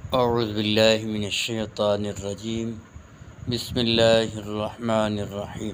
اعوذ باللہ من الشیطان الرجیم بسم اللہ الرحمن الرحیم۔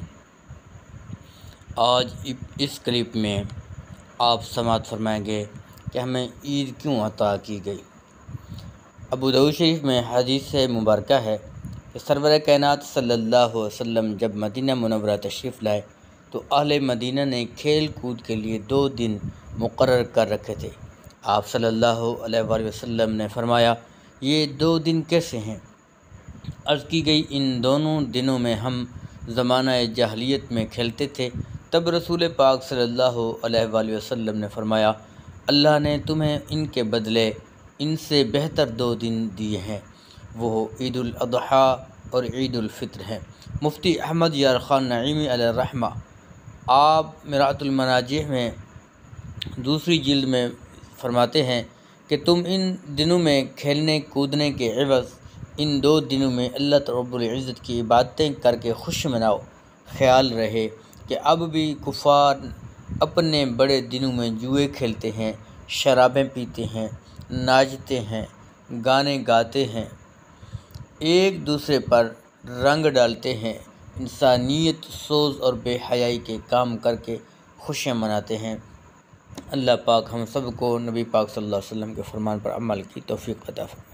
آج اس کلپ میں آپ سماعت فرمائیں گے کہ ہمیں عید کیوں عطا کی گئی۔ ابو داؤد شریف میں حدیث مبارکہ ہے کہ سرور کائنات صلی اللہ علیہ وسلم جب مدینہ منورہ تشریف لائے تو اہل مدینہ نے کھیل کود کے لیے 2 دن مقرر کر رکھے تھے۔ آپ صلی اللہ علیہ وآلہ وسلم نے فرمایا، یہ 2 دن کیسے ہیں؟ عرض کی گئی، ان دونوں دنوں میں ہم زمانہ جاہلیت میں کھیلتے تھے۔ تب رسول پاک صلی اللہ علیہ وآلہ وسلم نے فرمایا، اللہ نے تمہیں ان کے بدلے ان سے بہتر 2 دن دیے ہیں، وہ عید الاضحیٰ اور عید الفطر ہیں۔ مفتی احمد یار خان نعیمی علیہ الرحمہ آپ مرآۃ المراجع میں 2 جلد میں فرماتے ہیں کہ تم ان دنوں میں کھیلنے کودنے کے عوض ان 2 دنوں میں اللہ رب العزت کی عبادتیں کر کے خوش مناؤ۔ خیال رہے کہ اب بھی کفار اپنے بڑے دنوں میں جوئے کھیلتے ہیں، شرابیں پیتے ہیں، ناچتے ہیں، گانے گاتے ہیں، ایک دوسرے پر رنگ ڈالتے ہیں، انسانیت سوز اور بے حیائی کے کام کر کے خوشیاں مناتے ہیں۔ اللہ پاک ہم سب کو نبی پاک صلی اللہ علیہ وسلم کے فرمان پر عمل کی توفیق عطا فرمائے۔